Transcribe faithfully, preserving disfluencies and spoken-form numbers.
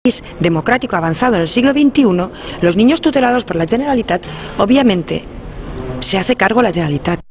democrático avanzado en el siglo veintiuno, los niños tutelados por la Generalitat, obviamente, se hace cargo la Generalitat.